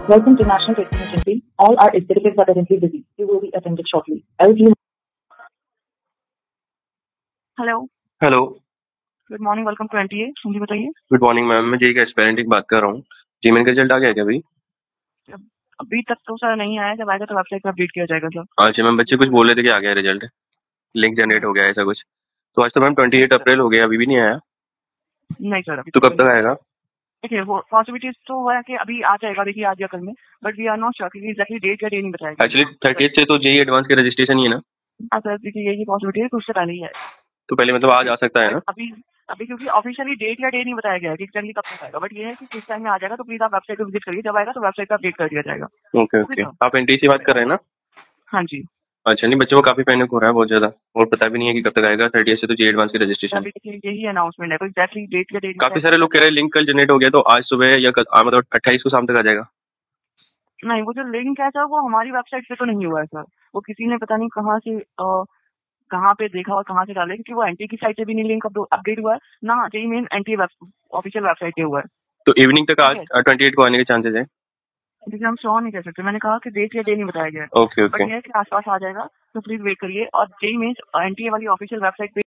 Welcome to National Testing Agency. All our executives are currently busy. You will be attended shortly. Else you. Hello hello, good morning, welcome to NTA. मुझे बताइए। Good morning ma'am, मैं JEE का aspirant की बात कर रहा हूँ। Gmail का रिजल्ट आ गया क्या अभी? अभी तक तो सर नहीं आया, जब आएगा तो वेबसाइट पर अपडेट किया जाएगा सर। अच्छा मैम, बच्चे कुछ बोल रहे थे कि आ गया रिजल्ट, लिंक जनरेट हो गया ऐसा कुछ। तो आज तो मैम 28 अप्रैल हो गया, अभी भी नहीं आया। नहीं सर, अभी तो कब तक आएगा? देखिए वो पॉसिबिलिटीज तो हुआ है कि अभी आ जाएगा, देखिए आज या कल में, but we are not sure क्योंकि एग्जैक्टली डेट या डे नहीं बताया गया। एक्चुअली 30 से तो जेई एडवांस के रजिस्ट्रेशन ही है ना। हाँ सर, देखिए यही पॉसिबिलिटी है कि उससे पहले ही है। तो पहले मतलब आज आ सकता है ना? अभी अभी क्योंकि ऑफिशियली डेट या डे नहीं बताया गया है कि एग्जैक्टली कब तक आएगा, बट ये है कि किस टाइम में आ जाएगा। तो प्लीज आप वेबसाइट पर विजिट करिए, जब आएगा तो वेबसाइट पर अपडेट कर दिया जाएगा। ओके ओके, आप एनटीए से बात कर रहे हैं ना? हाँ जी। अच्छा, नहीं बच्चों को काफी पैनिक हो रहा है बहुत ज्यादा, और पता भी नहीं है कि कब तक आएगा। 30 से तो जेई एडवांस की रजिस्ट्रेशन। अभी देखिए यही अनाउंसमेंट है, एग्जैक्टली डेट या डे काफी सारे लोग कह रहे हैं लिंक कल जनरेट हो गया, तो आज सुबह या मतलब 28 को शाम तक आ जाएगा। नहीं, वो जो लिंक है सर वो हमारी वेबसाइट पे तो नहीं हुआ है सर। वो किसी ने पता नहीं कहाँ से कहाँ पे देखा और कहाँ से डाले, क्योंकि वो एनटी की साइट पे भी नहीं लिंक अपडेट हुआ है ना, JEE main NTA official website पे हुआ है। तो इवनिंग तक आज 28 को आने के चांसेस है? देखिए हम श्योर नहीं कह सकते, मैंने कहा कि डेट या डे नहीं बताया गया है। Okay but okay. ये है कि आसपास आ जाएगा, तो प्लीज वेट करिए। और जेई मेन एनटीए वाली ऑफिशियल वेबसाइट पे